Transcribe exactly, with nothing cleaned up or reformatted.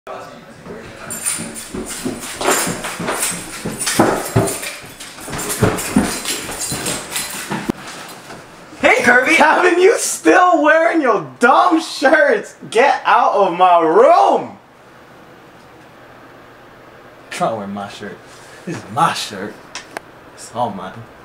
Hey Kirby! Kevin, you still wearing your dumb shirts? Get out of my room! I'm trying to wear my shirt. This is my shirt. It's all mine.